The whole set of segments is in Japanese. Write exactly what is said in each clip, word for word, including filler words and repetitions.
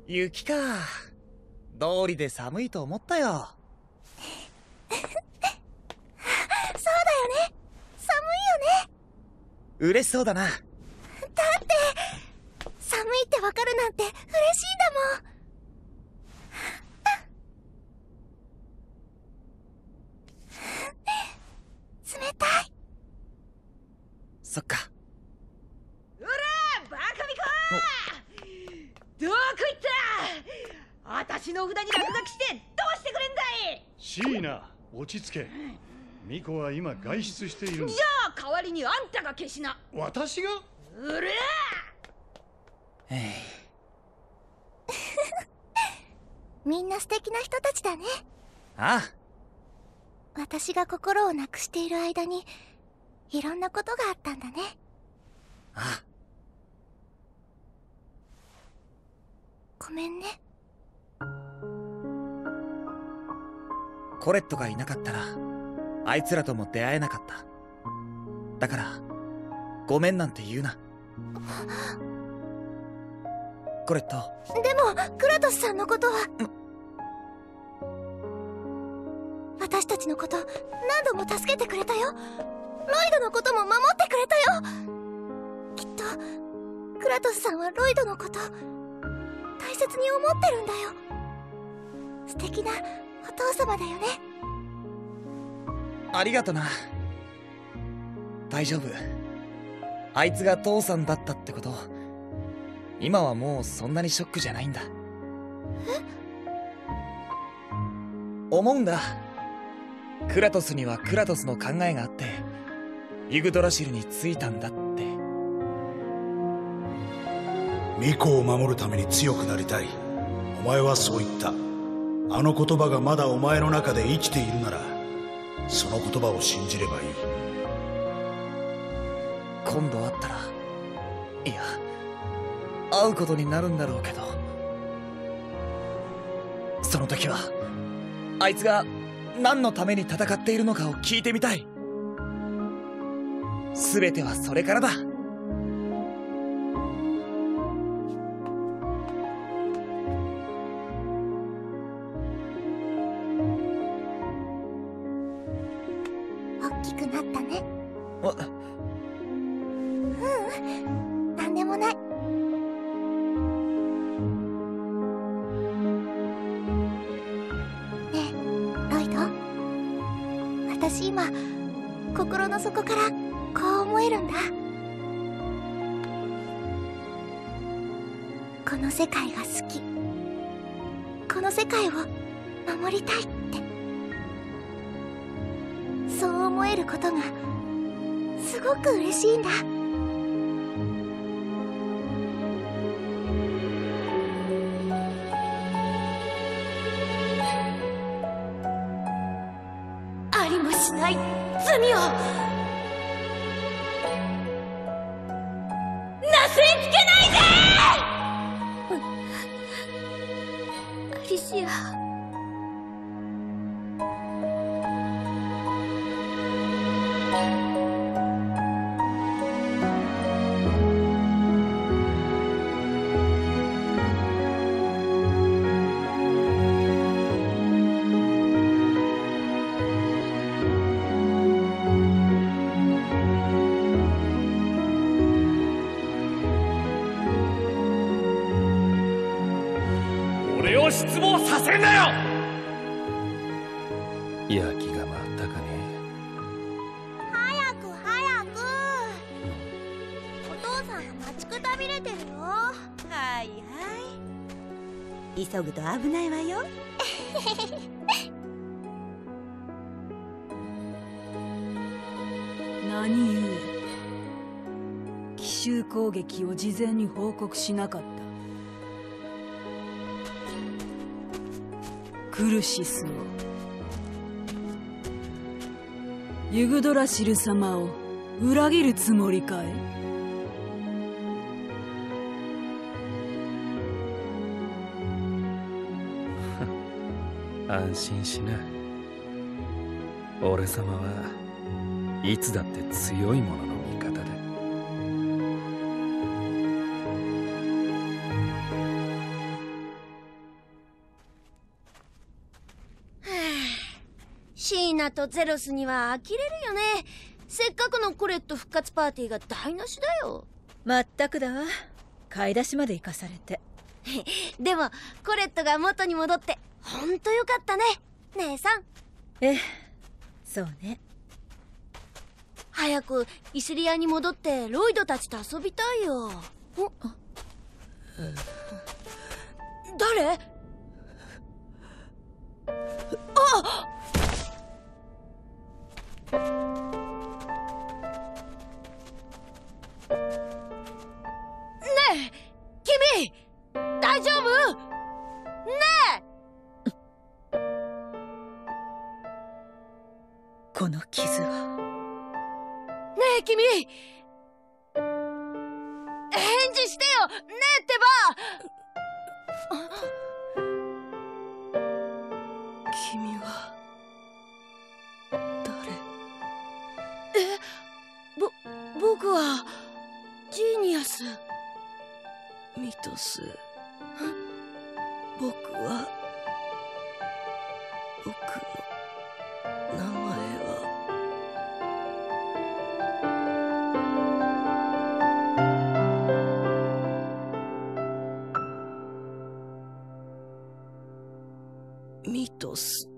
雪か。道理で寒いと思ったよ。 そうだよね。寒いよね。 嬉しそうだな。 だって寒いってわかるなんて嬉しいんだもん。冷たい。 そっか。 うらバカみこどこ行ったあたしの札に落書きしてどうしてくれんだい。 シーナ、落ち着け。ミコは今外出しているんだ。 じゃあ代わりにあんたが消しな。 私が？ うらみんな素敵な人たちだね。 ああ。 私が心をなくしている間にいろんなことがあったんだね。 ああ。 ごめんね。 コレットがいなかったらあいつらとも出会えなかった。だからごめんなんて言うな。コレット。 でもクラトスさんのことは、私たちのこと何度も助けてくれたよ。ロイドのことも守ってくれたよ。きっとクラトスさんはロイドのこと大切に思ってるんだよ。素敵なお父様だよね。 ありがとな。大丈夫。あいつが父さんだったってこと今はもうそんなにショックじゃないんだ。 え？ 思うんだ。クラトスにはクラトスの考えがあってユグドラシルに着いたんだって。 ミコを守るために強くなりたい。お前はそう言った。あの言葉がまだお前の中で生きているならその言葉を信じればいい。 今度会ったらいや会うことになるんだろうけどその時はあいつが何のために戦っているのかを聞いてみたい。全てはそれからだ。 大きくなったね。 あ、 ううん、なんでもない。ねえロイド、私今心の底からこう思えるんだ。この世界が好き、この世界を守りたいって、そう思えることがすごく嬉しいんだ。ありもしない罪をなすりつけないで！アリシア、 俺を失望させるなよ。 焼きが回ったかね。 早く早く、お父さんが待ちくたびれてるよ。 はいはい、急ぐと危ないわよ。 何故奇襲攻撃を事前に報告しなかった。クルシスを、ユグドラシル様を裏切るつもりかい？ 安心しな。俺様はいつだって強い者の味方だ。 ナとゼロスには呆れるよね。せっかくのコレット復活パーティーが台無しだよ。 まったくだわ。買い出しまで行かされて。 でもコレットが元に戻ってほんとよかったね、姉さん。 ええ、そうね。 早くイスリアに戻ってロイドたちと遊びたいよ。お誰？あっ！ねえ君、大丈夫？ねえ。 この傷は。 ねえ君、返事してよ。ねえってば。君は誰？え、ぼ、僕はジーニアス。ミトス。僕は僕の名前はミトス。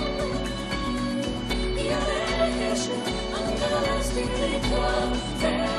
Stay